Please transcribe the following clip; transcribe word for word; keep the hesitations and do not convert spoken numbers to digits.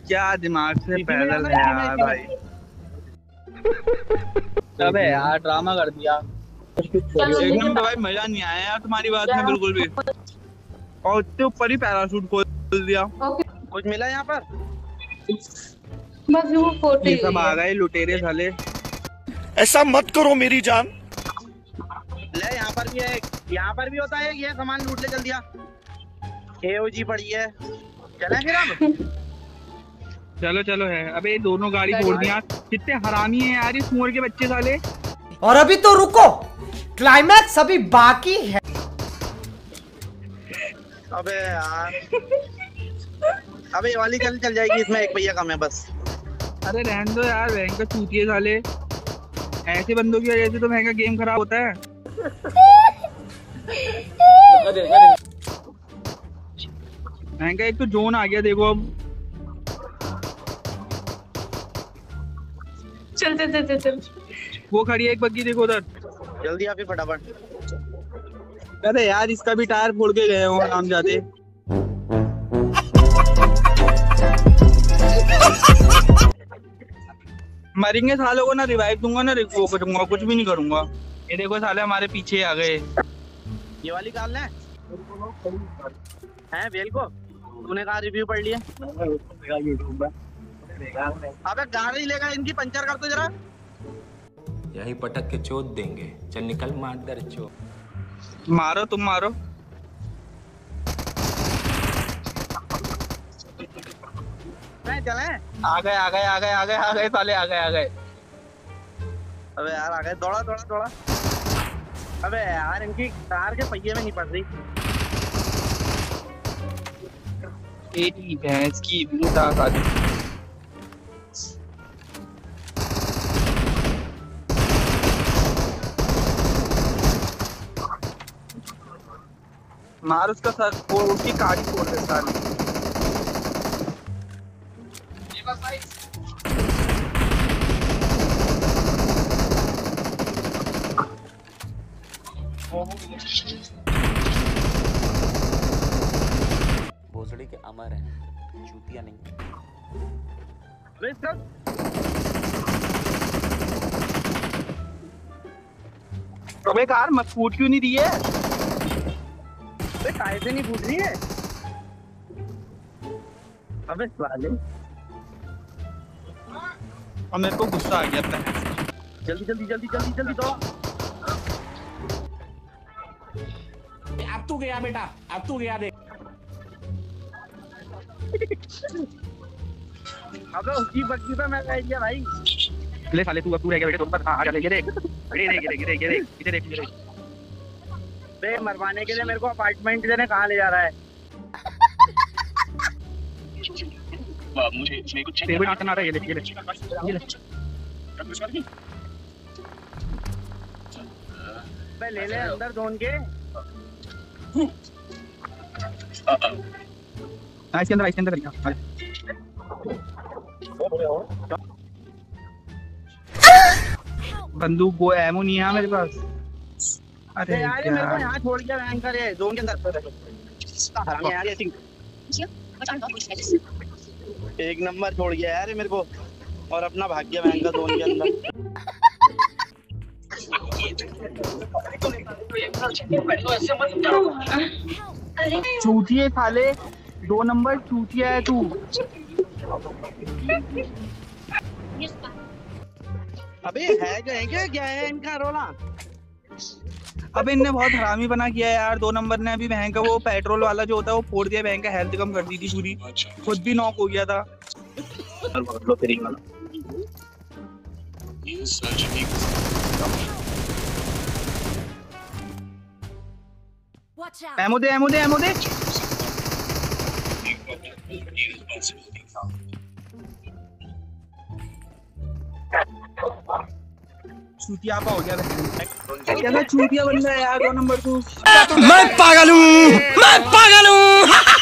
क्या दिमाग से पैदल है यार भाई। अबे यार ड्रामा कर दिया। एकदम तो भाई मजा नहीं आया यार तुम्हारी बात में बिल्कुल भी। और उसके ऊपर ही पैराशूट खोल दिया। कुछ मिला यहाँ पर? बस वो फोटो ये सब आ गए लुटेरे साले। ऐसा मत करो मेरी जान। ले यहाँ पर भी है, यहाँ पर भी होता है। ये सामान लूट ले जल्दी। एओजी पड़ी है, चलें फिर अब। चलो चलो है। अबे ये दोनों गाड़ी छोड़ दिया। कितने हरामी है यार ये सुअर के बच्चे साले। और अभी तो रुको, क्लाइमैक्स अभी बाकी है। अबे यार, अबे ये वाली चल चल जाएगी, इसमें एक पहिया कम है बस। अरे रहने दो यार, भयंकर चूतिए साले। ऐसे बंदों की वजह से तो भयंकर गेम खराब होता है। भयंकर एक तो जोन आ गया देखो अब। चल चल चल चल चल। वो खड़ी है एक बग्गी देखो उधर। जल्दी आ फिर फटाफट। अरे यार इसका भी टायर फोड़ के गए हो आराम जाते। मरेंगे सालों को ना रिवाइव दूंगा ना वो करूंगा, कुछ भी नहीं करूंगा। ये देखो साले हमारे पीछे आ गए। ये वाली कार ले हैं बेल को। तूने कहा रिव्यू पढ़ लिया? अबे गाड़ी लेगा इनकी पंचर कर तो जरा। यही पटक के चोट देंगे। चल निकल मार दर चो। मारो तुम मारो। नहीं चले। आ गए आ गए आ गए आ गए आ गए साले आ गए आ गए। अबे यार आ गए, दौड़ा दौड़ा दौड़ा। अबे यार इनकी कार के पहिए में नहीं पड़ रही। तेरी भैंस की बूटा साली। मार उसका सर, वो उसकी गाड़ी फोड़ दे साली। भोसड़ी के अमर हैं, चूतिया नहीं। अबे कार मत फूट क्यों नहीं रही है? अबे काहे से नहीं फूट रही है? अबे साले। और मेरे को गुस्सा आ गया था। जल्दी जल्दी जल्दी जल्दी जल्दी दौड़ा। अब तू गया बेटा, अब तू गया देख। अबे उसकी बग्गी पे मैं बैठ गया भाई। ले साले तू अब तू रह गया बेटे तुम पर। हाँ आजा ले ये देख ये देख ये देख ये देख ये देख इधर देख इधर देख। बे मरवाने के लिए मेरे को अपार्टमेंट देने कहाँ ले जा रहा है? मुझे मुझे कुछ टेबल आटा ना रहा है। ये ले ये ले ये ले। बे ले ले अंदर जोन के। हाँ इसके अंदर इसके अंदर बंदूक वो एमो नहीं है मेरे पास। अरे यार ये मेरे को यहाँ छोड़ गया भयंकर ये जोन के अंदर। यार ये एक नंबर छोड़ गया यार ये मेरे को, और अपना भाग गया भयंकर जोन के अंदर। चूतिए साले, दो नंबर चूतिया है तू। अबे है जो है क्या क्या है इनका रोला? अबे इनने बहुत हरामी बना किया यार। दो नंबर ने अभी बहन का वो पेट्रोल वाला जो होता है वो फोड़ दिया। बहन का हेल्थ कम कर दी थी पूरी, खुद भी नॉक हो गया था। एमो दे एमो दे एमो दे। चूतिया हो गया क्या? चूतिया बंदा है यार दो नंबर तू। मैं पागल हूँ, मैं पागल हूँ।